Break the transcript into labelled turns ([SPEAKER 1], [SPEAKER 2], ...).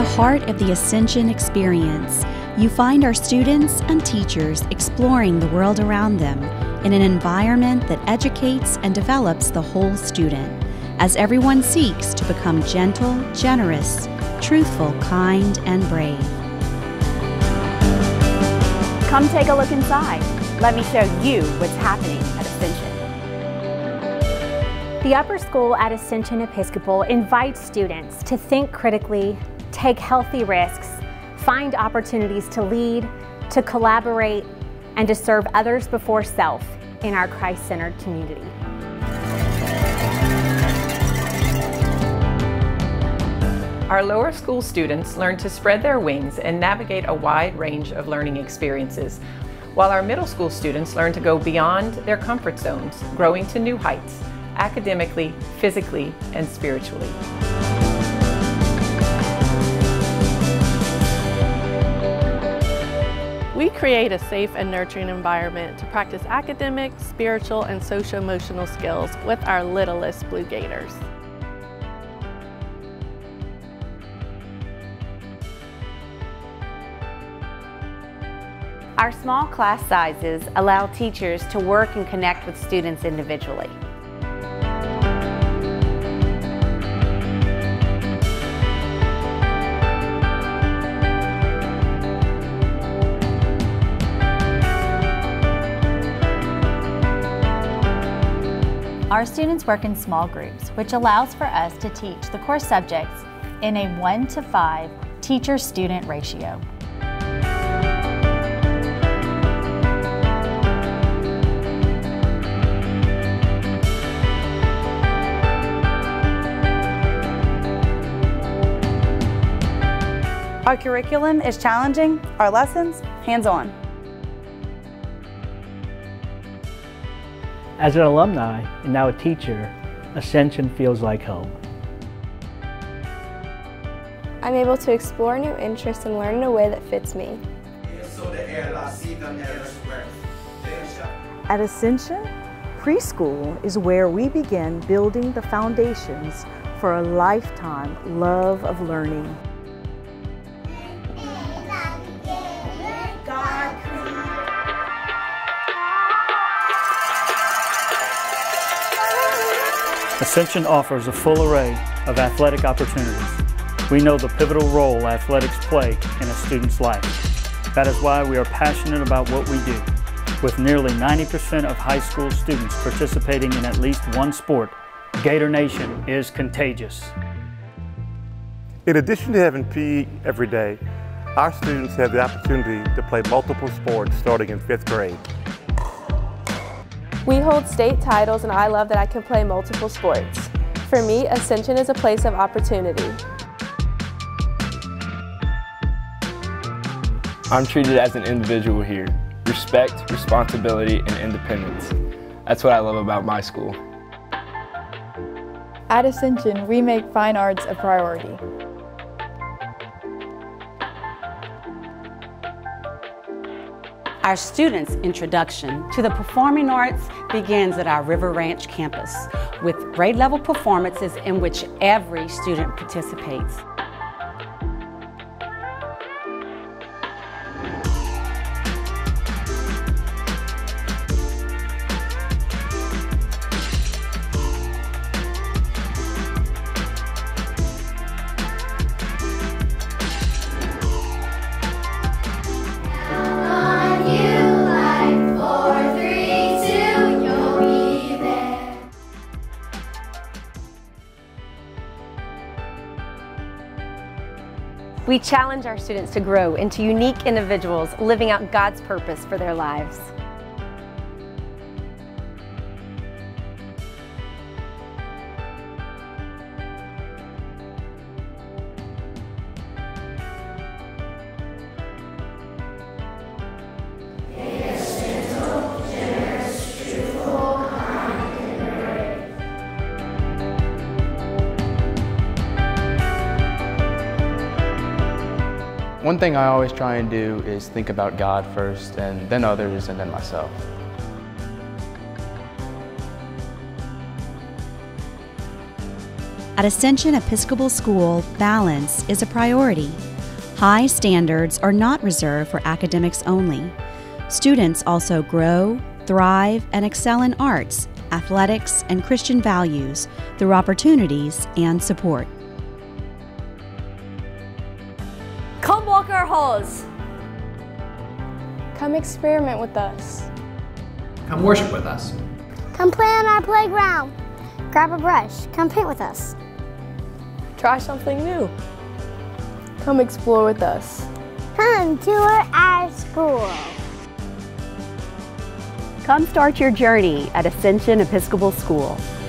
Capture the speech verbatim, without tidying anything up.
[SPEAKER 1] heart of the Ascension experience, you find our students and teachers exploring the world around them in an environment that educates and develops the whole student, as everyone seeks to become gentle, generous, truthful, kind, and brave.
[SPEAKER 2] Come take a look inside. Let me show you what's happening at Ascension. The upper school at Ascension Episcopal invites students to think critically, take healthy risks, find opportunities to lead, to collaborate, and to serve others before self in our Christ-centered community.
[SPEAKER 3] Our lower school students learn to spread their wings and navigate a wide range of learning experiences, while our middle school students learn to go beyond their comfort zones, growing to new heights, academically, physically, and spiritually.
[SPEAKER 4] We create a safe and nurturing environment to practice academic, spiritual, and socio-emotional skills with our littlest Blue Gators.
[SPEAKER 2] Our small class sizes allow teachers to work and connect with students individually.
[SPEAKER 5] Our students work in small groups, which allows for us to teach the core subjects in a one to five teacher-student ratio.
[SPEAKER 6] Our curriculum is challenging, our lessons hands-on.
[SPEAKER 7] As an alumni and now a teacher, Ascension feels like home.
[SPEAKER 8] I'm able to explore new interests and learn in a way that fits me.
[SPEAKER 9] At Ascension, preschool is where we begin building the foundations for a lifetime love of learning.
[SPEAKER 7] Ascension offers a full array of athletic opportunities. We know the pivotal role athletics play in a student's life. That is why we are passionate about what we do. With nearly ninety percent of high school students participating in at least one sport, Gator Nation is contagious.
[SPEAKER 10] In addition to having P E every day, our students have the opportunity to play multiple sports starting in fifth grade.
[SPEAKER 8] We hold state titles, and I love that I can play multiple sports. For me, Ascension is a place of opportunity.
[SPEAKER 11] I'm treated as an individual here. Respect, responsibility, and independence. That's what I love about my school.
[SPEAKER 12] At Ascension, we make fine arts a priority.
[SPEAKER 13] Our students' introduction to the performing arts begins at our River Ranch campus with grade level performances in which every student participates.
[SPEAKER 2] We challenge our students to grow into unique individuals living out God's purpose for their lives.
[SPEAKER 14] One thing I always try and do is think about God first, and then others, and then myself.
[SPEAKER 1] At Ascension Episcopal School, balance is a priority. High standards are not reserved for academics only. Students also grow, thrive, and excel in arts, athletics, and Christian values through opportunities and support.
[SPEAKER 15] Come walk our halls.
[SPEAKER 12] Come experiment with us.
[SPEAKER 16] Come worship with us.
[SPEAKER 17] Come play on our playground. Grab a brush. Come paint with us.
[SPEAKER 12] Try something new. Come explore with us.
[SPEAKER 17] Come tour our school.
[SPEAKER 1] Come start your journey at Ascension Episcopal School.